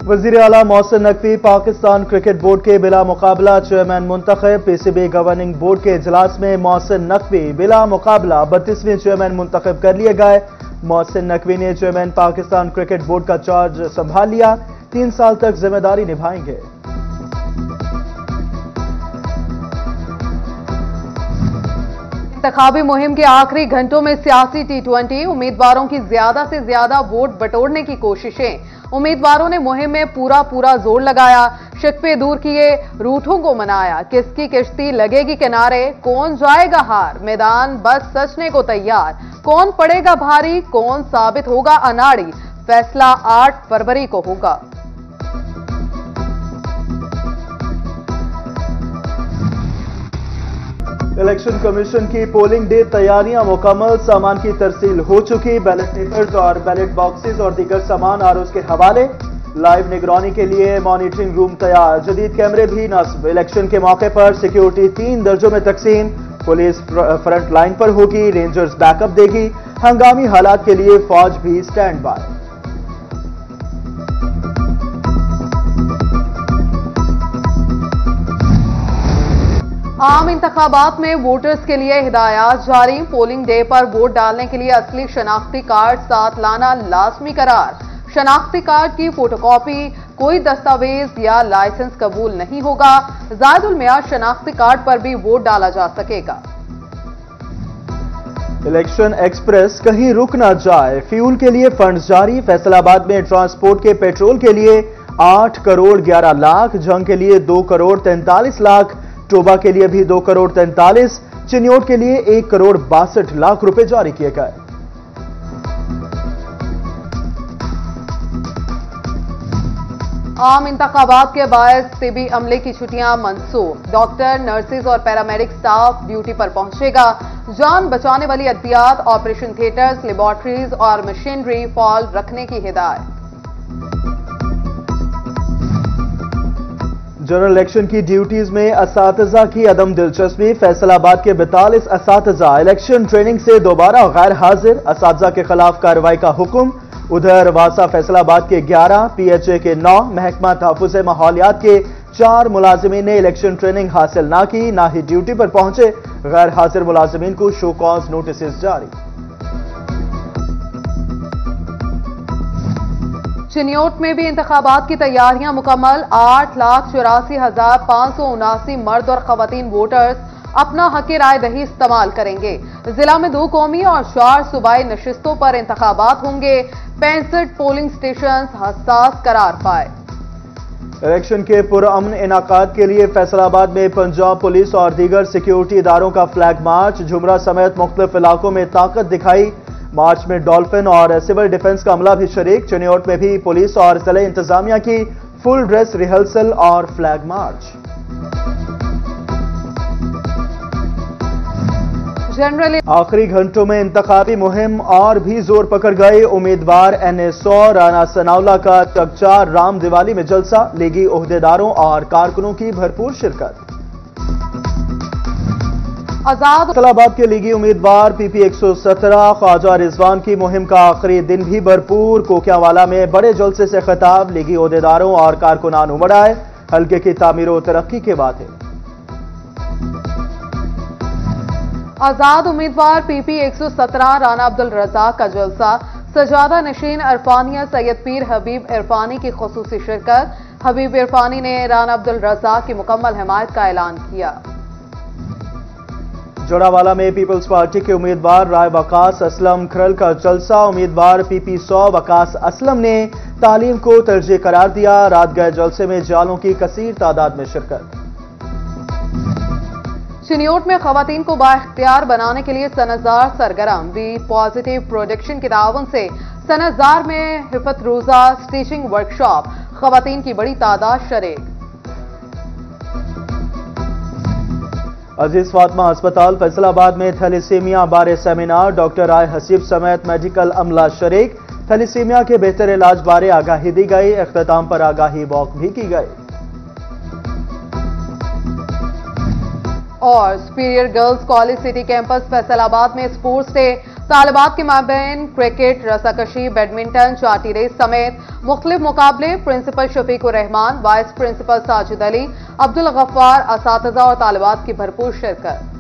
वज़ीर आला Mohsin Naqvi Pakistan cricket board के बिला मुकाबला चेयरमैन मुंतखब। पीसीबी गवर्निंग बोर्ड के इजलास में मोहसिन नकवी बिला मुकाबला 32वें चेयरमैन मुंतखब कर लिए गए। मोहसिन नकवी ने चेयरमैन पाकिस्तान क्रिकेट बोर्ड का चार्ज संभाल लिया। 3 साल तक जिम्मेदारी निभाएंगे। इंतखाबी मुहिम के आखिरी घंटों में सियासी T20 उम्मीदवारों की ज्यादा से ज्यादा वोट बटोरने की कोशिशें। उम्मीदवारों ने मुहिम में पूरा जोर लगाया, शिकवे दूर किए, रूठों को मनाया। किसकी किश्ती लगेगी किनारे, कौन जाएगा हार, मैदान बस सचने को तैयार। कौन पड़ेगा भारी, कौन साबित होगा अनाड़ी, फैसला 8 फरवरी को होगा। इलेक्शन कमीशन की पोलिंग डे तैयारियां मुकम्मल, सामान की तरसील हो चुकी। बैलेट पेपर्स और बैलेट बॉक्सेस और दीगर सामान आरओज के हवाले। लाइव निगरानी के लिए मॉनिटरिंग रूम तैयार, जदीद कैमरे भी नस्ब। इलेक्शन के मौके पर सिक्योरिटी 3 दर्जों में तकसीम। पुलिस फ्रंट लाइन पर होगी, रेंजर्स बैकअप देगी। हंगामी हालात के लिए फौज भी स्टैंड बाय। आम इंतखाबात में वोटर्स के लिए हिदायत जारी। पोलिंग डे पर वोट डालने के लिए असली शनाख्ती कार्ड साथ लाना लाजमी करार। शनाख्ती कार्ड की फोटोकॉपी, कोई दस्तावेज या लाइसेंस कबूल नहीं होगा। जायदुल मियाद शनाख्ती कार्ड पर भी वोट डाला जा सकेगा। इलेक्शन एक्सप्रेस कहीं रुक ना जाए, फ्यूल के लिए फंड जारी। फैसलाबाद में ट्रांसपोर्ट के पेट्रोल के लिए 8 करोड़ 11 लाख, जंग के लिए 2 करोड़ 43 लाख, टोबा के लिए भी 2 करोड़ 43, चिन्योट के लिए 1 करोड़ 62 लाख रुपए जारी किए गए। आम इंतखाबात के बायस तिबी अमले की छुट्टियां मंसूख। डॉक्टर, नर्सेज और पैरामेडिक स्टाफ ड्यूटी पर पहुंचेगा। जान बचाने वाली अद्वियात, ऑपरेशन थिएटर्स, लेबोरेटरीज और मशीनरी फॉल रखने की हिदायत। जनरल इलेक्शन की ड्यूटीज में असातिज़ा की अदम दिलचस्पी। फैसलाबाद के 42 असातिज़ा इलेक्शन ट्रेनिंग से दोबारा गैर हाजिर। असातिज़ा के खिलाफ कार्रवाई का हुक्म। उधर वासा फैसलाबाद के 11, PHA के 9, महकमा तहफ़्फ़ुज़ माहौलियात के 4 मुलाजिमीन ने इलेक्शन ट्रेनिंग हासिल ना की, ना ही ड्यूटी पर पहुंचे। गैर हाजिर मुलाजिमीन को शो कॉज नोटिस जारी। चिन्योट में भी इंतखाबात की तैयारियां मुकम्मल। 8,84,579 मर्द और खवातीन वोटर्स अपना हक राय दही इस्तेमाल करेंगे। जिला में 2 कौमी और 4 सूबाई नशिस्तों पर इंतखाबात होंगे। 65 पोलिंग स्टेशन हसास करार पाए। इलेक्शन के पुरअमन इनाकात के लिए फैसलाबाद में पंजाब पुलिस और दीगर सिक्योरिटी इदारों का फ्लैग मार्च। झुमरा समेत मुख्तलिफ इलाकों में ताकत दिखाई। मार्च में डॉल्फिन और सिविल डिफेंस का अमला भी शरीक। चिन्योट में भी पुलिस और जिला इंतजामिया की फुल ड्रेस रिहर्सल और फ्लैग मार्च। जनरल आखिरी घंटों में इंतखाबी मुहिम और भी जोर पकड़ गए। उम्मीदवार NA100 राना सनाउल्लाह का चकचार राम दिवाली में जलसा। लीगी ओहदेदारों और कारकुनों की भरपूर शिरकत। आजाद फैसलाबाद के लीगी उम्मीदवार PP 117 ख्वाजा रिजवान की मुहिम का आखिरी दिन भी भरपूर। कोकियावाला में बड़े जलसे से खिताब। लीगी ओहदेदारों और कारकुनान उमड़ आए। हल्के की तामीर और तरक्की के बाद है। आजाद उम्मीदवार PP 117 राना अब्दुल रज़ाक का जलसा। सजादा नशीन इरफानिया सैयद पीर हबीब इरफानी की खुसूसी शिरकत। हबीब इरफानी ने राना अब्दुल रज़ाक की मुकम्मल हिमायत का ऐलान किया। जोड़ावाला में पीपल्स पार्टी के उम्मीदवार राय वकास असलम खरल का जलसा। उम्मीदवार PP 100 वकास असलम ने तालीम को तरजीह करार दिया। रात गए जलसे में जालों की कसीर तादाद में शिरकत। चिन्योट में खवातीन को बाइख्तियार बनाने के लिए सनज़ार सरगर्म। बी पॉजिटिव प्रोडक्शन के ताउन से सनज़ार में हिफत रोजा स्टिचिंग वर्कशॉप। खवातीन की बड़ी तादाद शरीक। अजीज फातिमा अस्पताल फैसलाबाद में थैलेसीमिया बारे सेमिनार। डॉक्टर राय हसीब समेत मेडिकल अमला शरीक। थैलेसीमिया के बेहतर इलाज बारे आगाही दी गई। इख्तिताम पर आगाही वॉक भी की गई। और superior girls college city campus Faisalabad में स्पोर्ट्स डे। तालिबात के माबैन क्रिकेट, रस्साकशी, बैडमिंटन, चाटी रेस समेत मुख्तलिफ मुकाबले। Principal Shafiqur Rahman, vice principal Sajid Ali, Abdul Ghaffar, असातिज़ा और तालिबात की भरपूर शिरकत।